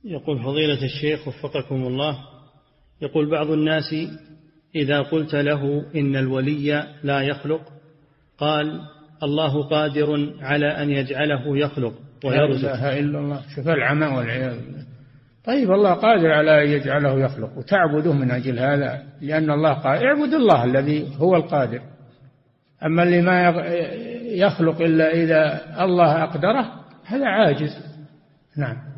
يقول فضيلة الشيخ وفقكم الله، يقول بعض الناس إذا قلت له إن الولي لا يخلق قال الله قادر على أن يجعله يخلق ويرزق. لا إله إلا الله، شوف العمى والعياذ بالله. طيب الله قادر على أن يجعله يخلق وتعبده من أجل هذا، لأن الله قادر. اعبد الله الذي هو القادر. أما اللي ما يخلق إلا إذا الله أقدره هذا عاجز. نعم.